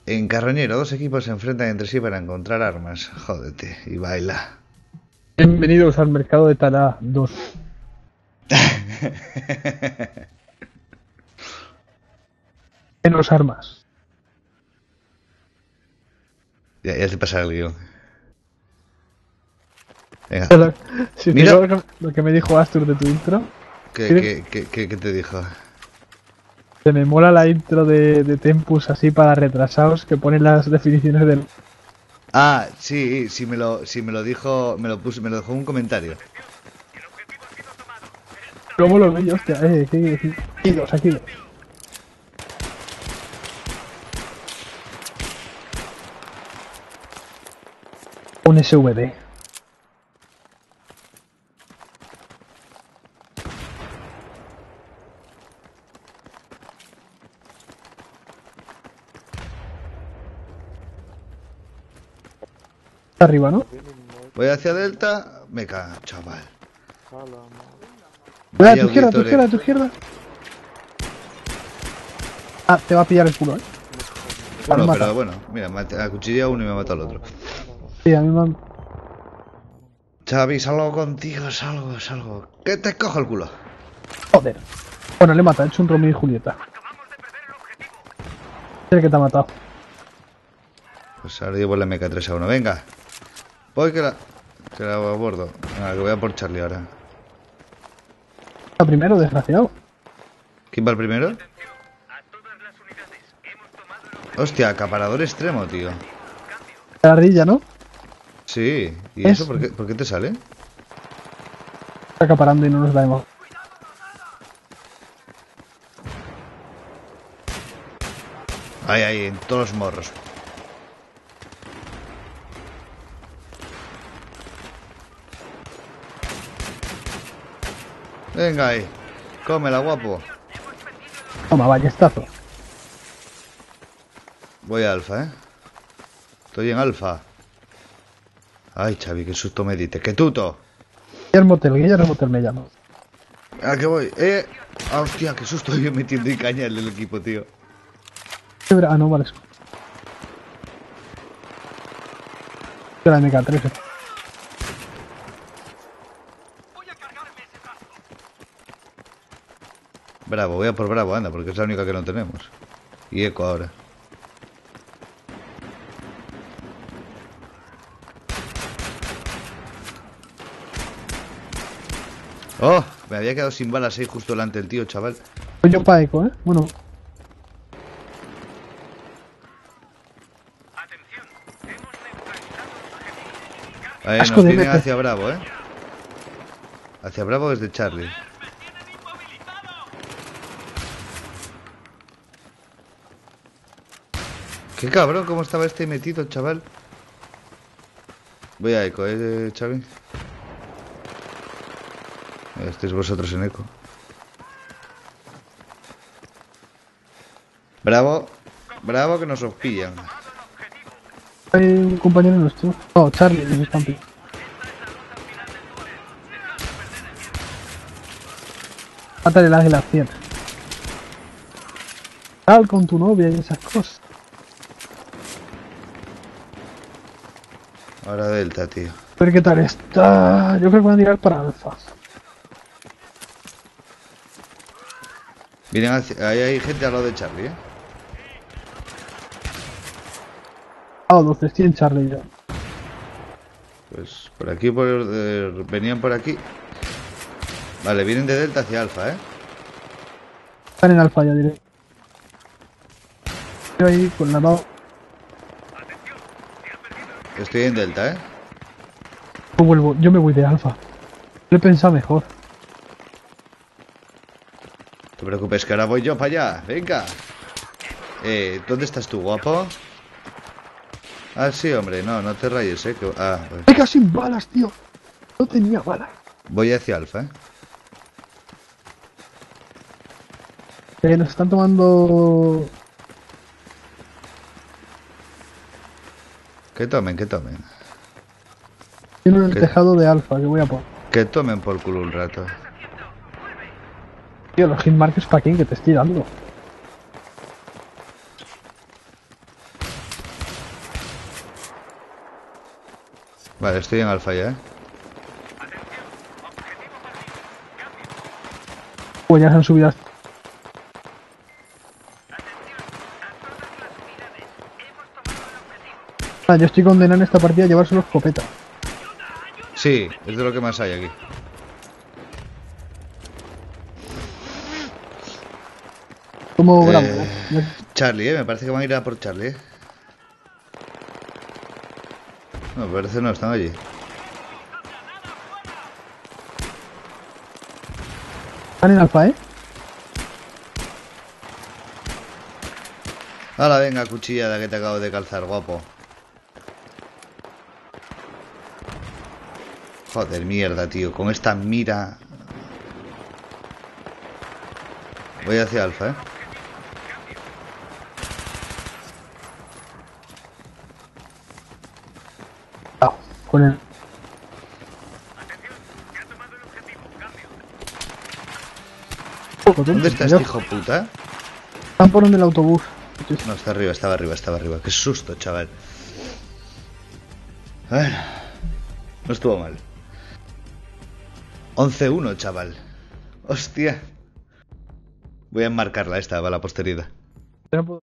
En Carroñero, dos equipos se enfrentan entre sí para encontrar armas. Jódete, y baila. Bienvenidos al mercado de Tala 2. Menos armas. Ya te pasa el guión. Venga. Si te Mira. digo lo que me dijo Astur de tu intro, ¿Qué te dijo? se me mola la intro de Tempus así para retrasados que ponen las definiciones del... Ah, sí, me lo dijo, me lo dejó en un comentario. ¿Cómo lo vi? Hostia, aquí dos, aquí dos. Un SVD. Arriba, ¿no? Voy hacia Delta, me cago, chaval. Mira, a Vaya tu izquierda, a tu auditorio. izquierda, a tu izquierda. Ah, te va a pillar el culo, ¿eh? Bueno, Mata. pero bueno, mira, acuchillé a uno y me mató al otro. Sí, a mí me han... Xavi, salgo contigo, salgo. ¿Qué te cojo el culo? Joder. Bueno, le mata, he hecho un Romeo y Julieta. Es el que te ha matado. Pues ahora llevo la MK3A1, venga. Voy que la abordo. Venga, que voy a por Charlie ahora. Está primero, desgraciado. ¿Quién va el primero? Hostia, acaparador extremo, tío. La ardilla, ¿no? Sí, ¿y eso por qué te sale? Está acaparando y no nos da emo. Ahí, en todos los morros. Venga ahí, cómela, guapo. Toma, ballestazo. Voy a alfa, ¿eh? Estoy en alfa. Ay, Xavi, qué susto me diste. ¡Qué tuto! Guillermo Motel me llama. ¿A qué voy? Ah, hostia, qué susto yo metiendo y caña el del equipo, tío. Ah, no, vale. La MK3. Bravo, voy a por Bravo, anda, porque es la única que no tenemos. Y Eco ahora. ¡Oh! Me había quedado sin balas ahí justo delante del tío, chaval. Soy yo pa' eco, ¿eh? Bueno. Asco Nos de vienen MP. hacia Bravo, ¿eh? Hacia Bravo desde Charlie. Qué cabrón, cómo estaba este metido, chaval. Voy a Eco, Xavi. Estéis vosotros en Eco. Bravo. Bravo que nos os pillan. Hay un compañero nuestro. Oh, Charlie, de Stampy. Mátale el águila 100. Sal con tu novia y esas cosas. Ahora Delta, tío. A ver qué tal está. Yo creo que van a tirar para alfa. Vienen ahí hay gente al lado de Charlie, ¿eh? Ah, 12, estoy en Charlie ya. Pues por aquí, venían por aquí. Vale, vienen de Delta hacia Alfa, ¿eh? Están en alfa ya diré. Yo ahí con la mano. Estoy en Delta, ¿eh? Yo me voy de alfa. Lo he pensado mejor. No te preocupes, que ahora voy yo para allá. Venga. ¿Dónde estás tú, guapo? Ah, sí, hombre. No te rayes, ¿eh? Pues Me quedado sin balas, tío. No tenía balas. voy hacia Alfa, ¿eh? Nos están tomando... Que tomen, que tomen. Tiene en el ¿Qué? tejado de alfa, que voy a por. Que tomen por culo un rato. Tío, los hitmarkers para quién, que te estoy dando. Vale, estoy en alfa ya, Pues ya se han subido hasta... Ah, yo estoy condenado en esta partida a llevar solo escopeta. Sí, es de lo que más hay aquí. Como Bravo. Charlie, me parece que van a ir a por Charlie, No, me parece no, están allí. Están en alfa, ¿eh? Hala, venga, cuchillada que te acabo de calzar, guapo. Joder, mierda, tío. Con esta mira... Voy hacia alfa, Ah, con el... ¿Dónde está este hijo puta? Están por donde el autobús. No, está arriba, estaba arriba. Qué susto, chaval. Bueno, no estuvo mal. 11-1, chaval. Hostia. Voy a enmarcarla esta para la posteridad. No puedo-